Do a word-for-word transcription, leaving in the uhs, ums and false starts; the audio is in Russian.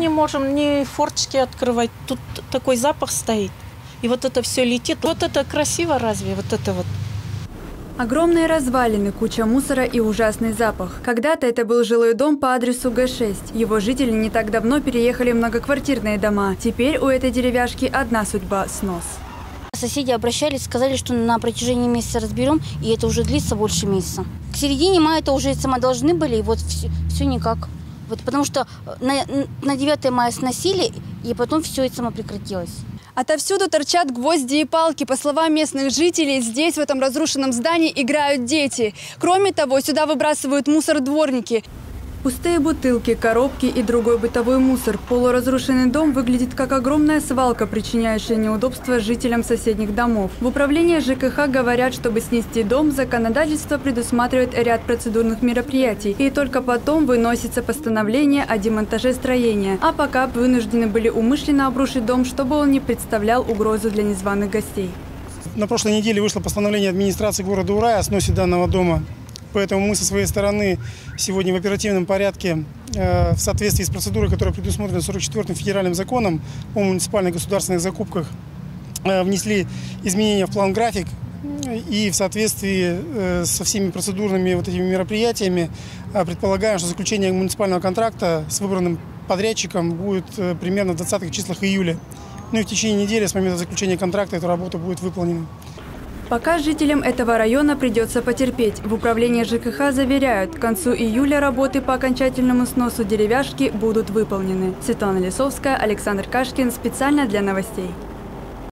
не можем ни форточки открывать. Тут такой запах стоит. И вот это все летит. Вот это красиво разве? Вот это вот. Огромные развалины, куча мусора и ужасный запах. Когда-то это был жилой дом по адресу Г шесть. Его жители не так давно переехали в многоквартирные дома. Теперь у этой деревяшки одна судьба – снос. Соседи обращались, сказали, что на протяжении месяца разберем, и это уже длится больше месяца. К середине мая это уже сама должны были, и вот все, все никак. Вот потому что на, на девятое мая сносили, и потом все это само прекратилось. Отовсюду торчат гвозди и палки. По словам местных жителей, здесь, в этом разрушенном здании, играют дети. Кроме того, сюда выбрасывают мусор дворники. Пустые бутылки, коробки и другой бытовой мусор. Полуразрушенный дом выглядит как огромная свалка, причиняющая неудобства жителям соседних домов. В управлении ЖКХ говорят, чтобы снести дом, законодательство предусматривает ряд процедурных мероприятий. И только потом выносится постановление о демонтаже строения. А пока вынуждены были умышленно обрушить дом, чтобы он не представлял угрозу для незваных гостей. На прошлой неделе вышло постановление администрации города Урая о сносе данного дома. Поэтому мы со своей стороны сегодня в оперативном порядке, э, в соответствии с процедурой, которая предусмотрена сорок четвёртым федеральным законом о муниципальных государственных закупках, э, внесли изменения в план-график и в соответствии э, со всеми процедурными вот этими мероприятиями э, предполагаем, что заключение муниципального контракта с выбранным подрядчиком будет э, примерно в двадцатых числах июля. Ну и в течение недели с момента заключения контракта эта работа будет выполнена. Пока жителям этого района придется потерпеть. В управлении ЖКХ заверяют, к концу июля работы по окончательному сносу деревяшки будут выполнены. Светлана Лисовская, Александр Кашкин. Специально для новостей.